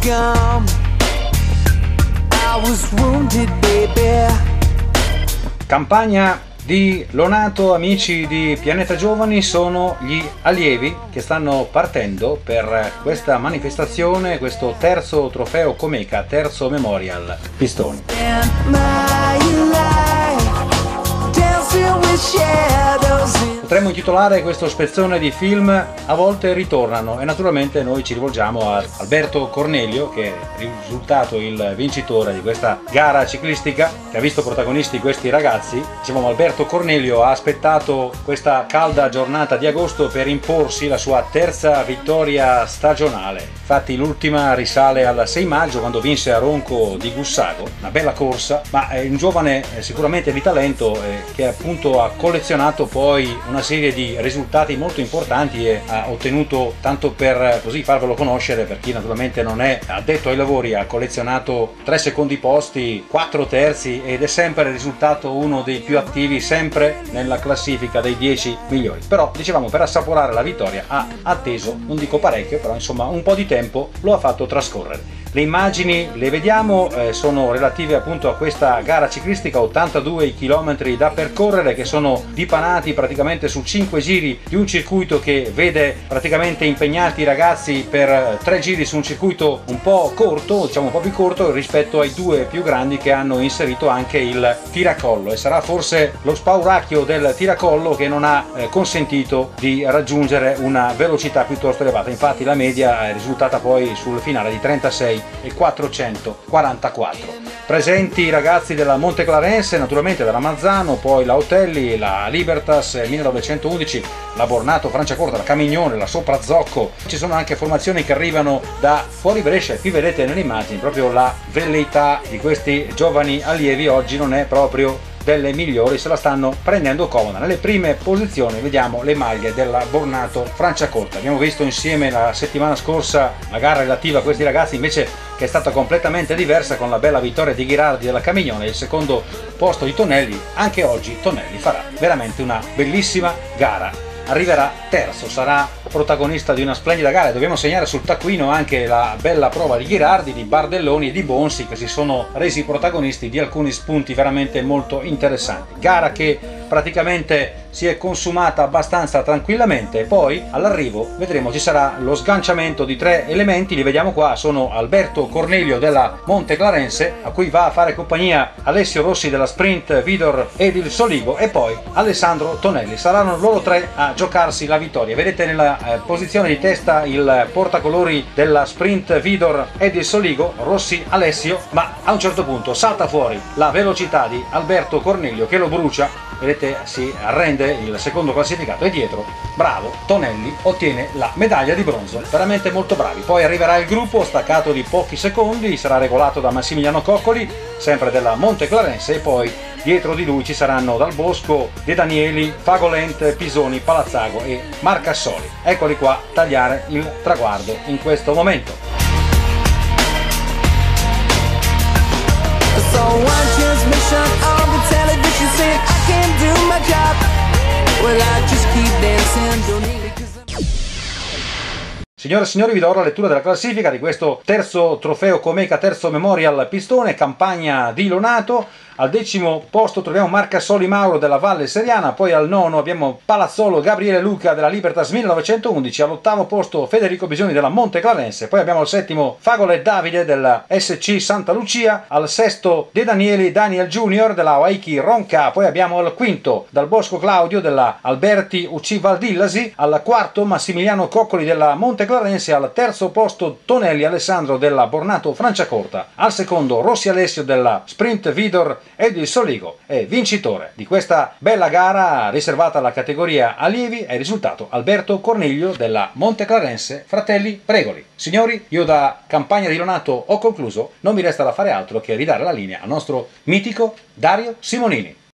gum. I was wounded, baby. Campagna di Lonato, amici di Pianeta Giovani, sono gli allievi che stanno partendo per questa manifestazione, questo terzo trofeo Comeca, terzo Memorial Pistoni. And my life dancing with shadows in. Potremmo intitolare questo spezzone di film A volte ritornano, e naturalmente noi ci rivolgiamo a Alberto Cornelio, che è risultato il vincitore di questa gara ciclistica che ha visto protagonisti questi ragazzi. Dicevamo, Alberto Cornelio ha aspettato questa calda giornata di agosto per imporsi la sua terza vittoria stagionale. Infatti l'ultima risale al 6 maggio, quando vinse a Ronco di Gussago, una bella corsa, ma è un giovane sicuramente di talento che appunto ha collezionato poi una serie di risultati molto importanti e ha ottenuto, tanto per così farvelo conoscere per chi naturalmente non è addetto ai lavori, ha collezionato 3 secondi posti, 4 terzi ed è sempre risultato uno dei più attivi, sempre nella classifica dei 10 migliori. Però dicevamo, per assaporare la vittoria ha atteso, non dico parecchio, però insomma un po' di tempo lo ha fatto trascorrere. Le immagini le vediamo, sono relative appunto a questa gara ciclistica, 82 chilometri da percorrere che sono dipanati praticamente su 5 giri di un circuito che vede praticamente impegnati i ragazzi per 3 giri su un circuito un po' corto, diciamo un po' più corto rispetto ai 2 più grandi che hanno inserito anche il tiracollo, e sarà forse lo spauracchio del tiracollo che non ha consentito di raggiungere una velocità piuttosto elevata. Infatti la media è risultata poi sul finale di 36 e 444. Presenti i ragazzi della Monte Clarense, naturalmente della Mazzano, poi la Otelli, la Libertas 1911, la Bornato Franciacorta, la Camignone, la Soprazzocco. Ci sono anche formazioni che arrivano da fuori Brescia, e qui vedete nelle immagini proprio la velleità di questi giovani allievi. Oggi non è proprio delle migliori, se la stanno prendendo comoda. Nelle prime posizioni vediamo le maglie della Bornato Franciacorta. Abbiamo visto insieme la settimana scorsa la gara relativa a questi ragazzi, invece, che è stata completamente diversa, con la bella vittoria di Ghirardi della Camignone e il secondo posto di Tonelli. Anche oggi Tonelli farà veramente una bellissima gara, arriverà terzo, sarà protagonista di una splendida gara. Dobbiamo segnare sul taccuino anche la bella prova di Ghirardi, di Bardelloni e di Bonsi, che si sono resi protagonisti di alcuni spunti veramente molto interessanti. Gara che praticamente si è consumata abbastanza tranquillamente, e poi all'arrivo vedremo ci sarà lo sganciamento di 3 elementi. Li vediamo qua, sono Alberto Cornelio della Monte Clarense, a cui va a fare compagnia Alessio Rossi della Sprint Vidor ed il Soligo, e poi Alessandro Tonelli. Saranno loro 3 a giocarsi la vittoria. Vedete nella posizione di testa il portacolori della Sprint Vidor ed il Soligo, Rossi Alessio, ma a un certo punto salta fuori la velocità di Alberto Cornelio che lo brucia. Vedete, si arrende il secondo classificato, e dietro, bravo, Tonelli ottiene la medaglia di bronzo. Veramente molto bravi. Poi arriverà il gruppo staccato di pochi secondi, sarà regolato da Massimiliano Coccoli, sempre della Monte Clarense, e poi dietro di lui ci saranno Dal Bosco, De Danieli, Fagolent, Pisoni, Palazzago e Marcassoli. Eccoli qua tagliare il traguardo in questo momento. So one transmission on the television saying I can't do my job. Well, I just keep dancing, donate 'cause Signore e signori, vi do ora la lettura della classifica di questo terzo trofeo Comeca, terzo Memorial Pistone, campagna di Lonato. Al 10° posto troviamo Marcassoli Mauro della Valle Seriana, poi al 9° abbiamo Palazzolo Gabriele Luca della Libertas 1911, all'8° posto Federico Bisoni della Monte Clarense, poi abbiamo al 7° Fagole Davide della SC Santa Lucia, al 6° De Danieli Daniel Junior della Waiki Ronca, poi abbiamo al 5° Dal Bosco Claudio della Alberti UC Valdillasi, al 4° Massimiliano Coccoli della Monte Clarense, al 3° posto Tonelli Alessandro della Bornato Franciacorta, al 2° Rossi Alessio della Sprint Vidor ed il Soligo. È vincitore di questa bella gara riservata alla categoria allievi è risultato Alberto Cornelio della Monte Clarense Fratelli Pregoli. Signori, io da Campagna di Lonato ho concluso, non mi resta da fare altro che ridare la linea al nostro mitico Dario Simonini.